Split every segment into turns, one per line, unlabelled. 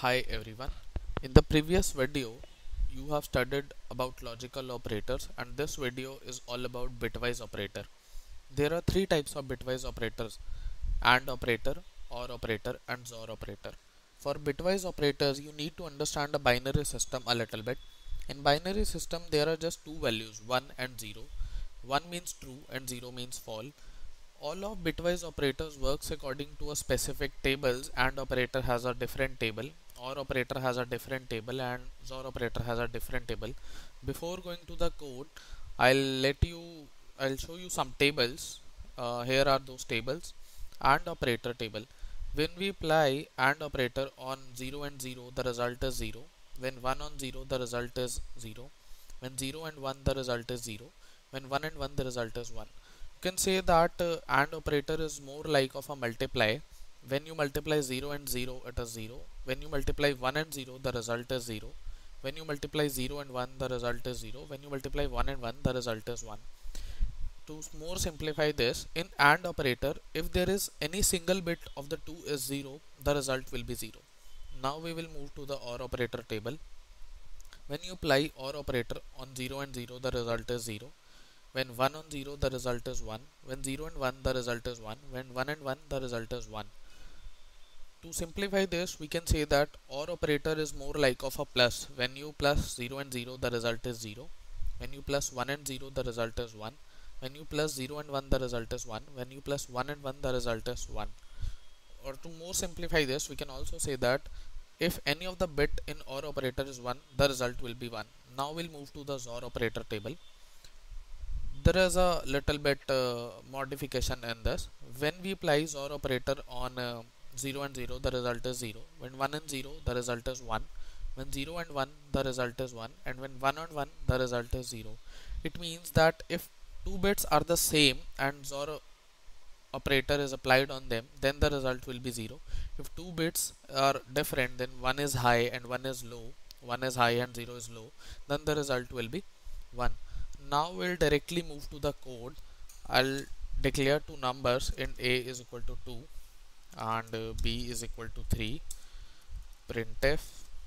Hi everyone. In the previous video, you have studied about logical operators, and this video is all about bitwise operator. There are three types of bitwise operators: AND operator, OR operator, and XOR operator. For bitwise operators, you need to understand the binary system a little bit. In binary system, there are just two values, 1 and 0. 1 means true and 0 means false. All of bitwise operators works according to a specific tables. AND operator has a different table, OR operator has a different table, and XOR operator has a different table. Before going to the code, I'll let you I'll show you some tables. Here are those tables. AND operator table. When we apply AND operator on 0 and 0, the result is 0. When 1 on 0, the result is 0. When 0 and 1, the result is 0. When 1 and 1, the result is 1. You can say that AND operator is more like of a multiply. When you multiply 0 and 0, it is 0. When you multiply 1 and 0, the result is 0. When you multiply 0 and 1, the result is 0. When you multiply 1 and 1, the result is 1. To more simplify this, in AND operator, if there is any single bit of the 2 is 0, the result will be 0. Now we will move to the OR operator table. When you apply OR operator on 0 and 0, the result is 0. When 1 on 0, the result is 1. When 0 and 1, the result is 1. When 1 and 1, the result is 1. To simplify this, we can say that OR operator is more like of a plus. When you plus 0 and 0, the result is 0. When you plus 1 and 0, the result is 1. When you plus 0 and 1, the result is 1. When you plus 1 and 1, the result is 1. Or to more simplify this, we can also say that if any of the bit in OR operator is 1, the result will be 1. Now we'll move to the XOR operator table. There is a little bit modification in this. When we apply XOR operator on 0 and 0, the result is 0. When 1 and 0, the result is 1. When 0 and 1, the result is 1. And when 1 and 1, the result is 0. It means that if two bits are the same and XOR operator is applied on them, then the result will be 0. If two bits are different, then one is high and one is low, one is high and 0 is low, then the result will be 1. Now we'll directly move to the code. I'll declare two numbers, int a is equal to 2 and b is equal to 3. Printf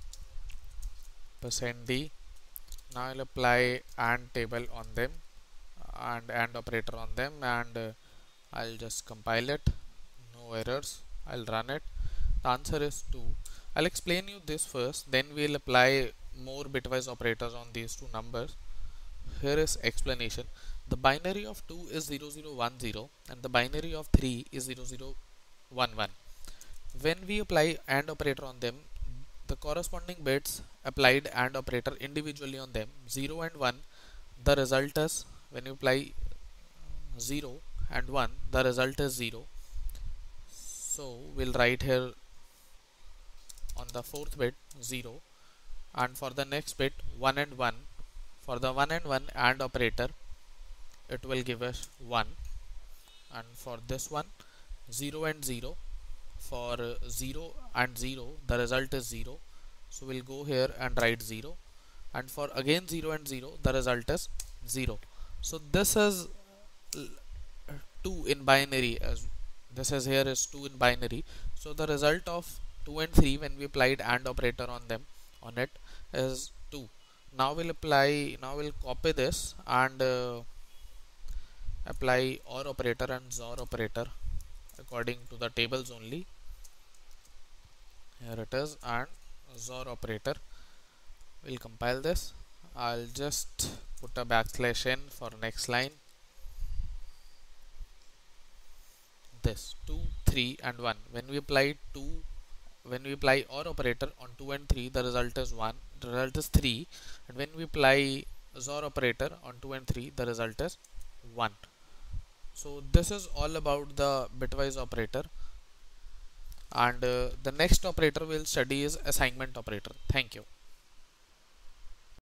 %d. Now I'll apply AND table on them and AND operator on them, and I'll just compile it. No errors. I'll run it. The answer is 2. I'll explain you this first, then we'll apply more bitwise operators on these two numbers. Here is explanation. The binary of 2 is 0010 and the binary of 3 is 0011. When we apply AND operator on them, the corresponding bits applied AND operator individually on them, 0 and 1, the result is, when you apply 0 and 1, the result is 0. So we'll write here on the fourth bit 0, and for the next bit 1 and 1. For the 1 and 1 AND operator, it will give us 1, and for this one 0 and 0. For 0 and 0, the result is 0. So we'll go here and write 0, and for again 0 and 0, the result is 0. So this is 2 in binary, as this is here is 2 in binary. So the result of 2 and 3 when we applied AND operator on them, on it, is 2. Now we'll copy this and apply OR operator and XOR operator according to the tables only. Here it is, and XOR operator. We'll compile this. I'll just put a backslash n for next line. This 2, 3 and 1. When we apply OR operator on 2 and 3, the result is 1. The result is 3. And when we apply XOR operator on 2 and 3, the result is 1. So this is all about the bitwise operator, and the next operator we'll study is assignment operator. Thank you.